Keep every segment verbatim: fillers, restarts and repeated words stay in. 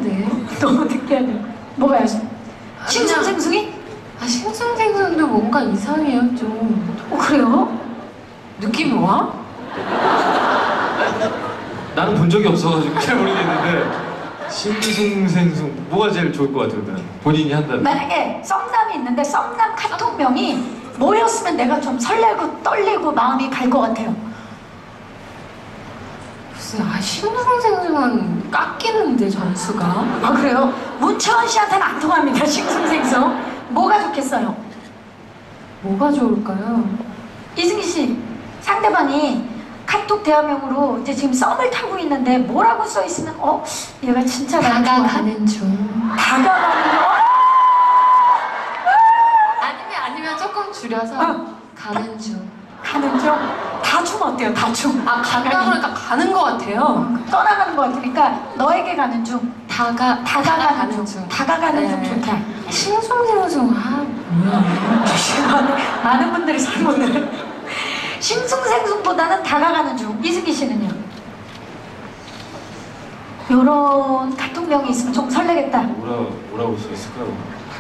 느끼한데. 너무 느끼하네. 뭐가요? 싱숭생숭이? 아, 싱숭생숭도 뭔가 이상해요, 좀. 어, 그래요? 느낌이 와? 나는 본 적이 없어가지고 잘 모르겠는데 싱숭생숭 뭐가 제일 좋을 것 같아요? 그러면? 본인이 한다면. 만약에 썸남이 있는데 썸남 카톡명이 뭐였으면 내가 좀 설레고 떨리고 마음이 갈 것 같아요. 글쎄, 아, 싱숭생숭은 깎이는데, 점수가. 아, 그래요? 문채원 씨한테는 안 통합니다. 싱숭생숭. 뭐가 좋겠어요? 뭐가 좋을까요? 이승기 씨, 상대방이 카톡 대화명으로 이제 지금 썸을 타고 있는데 뭐라고 써 있으면 어? 얘가 진짜 나를 좋아하네. 다가가는 중. 다가가는 중. 아니면, 아니면 조금 줄여서 어. 가는 중. 가는 중? 다중 어때요? 다중. 아, 간다 그러니까 가는 것 같아요. 떠나가는 것 같으니까 너에게 가는 중. 다가, 다가가는 중. 다가가는 중 네. 좋다. 싱숭생숭, 아, 뭐야. 많은, 많은 분들이 질문을. 싱숭생숭보다는 다가가는 중. 이승기 씨는요? 요런 카톡명이 있으면 좀 설레겠다. 뭐라 뭐라고 써 있을까요?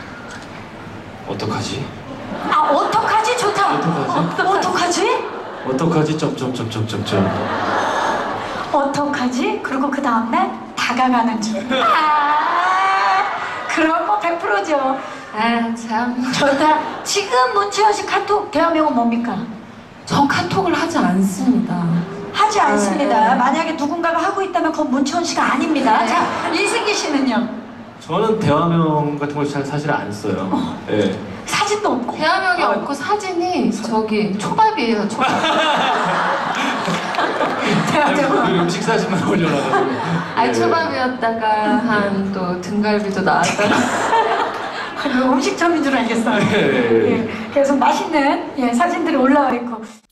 어떡하지? 아, 어떡하지? 좋다. 어떡하지? 어떡하지? 어떡하지? 점점점점점점. 어떡하지? 그리고 그 다음날 다가가는 중. 아, 그런 거 백 퍼센트죠. 아, 참. 좋다. 지금 문채원 씨 카톡 대화명은 뭡니까? 전 카톡을 하지 않습니다. 하지 않습니다. 네. 만약에 누군가가 하고 있다면 그건 문채원 씨가 아닙니다. 네. 자, 이승기 씨는요? 저는 대화명 같은 걸 잘 사실 안 써요. 어. 예. 사진도 없고. 대화명이 아, 없고 사진이 저기 초밥이에요, 초밥. 대화명. 늘 음식 사진만 올려놔가지고. 아, 예. 초밥이었다가 한 또 등갈비도 나왔다가. 음식점인 줄 알겠어요. 예, 예, 예. 예, 계속 맛있는 예, 사진들이 올라와 있고.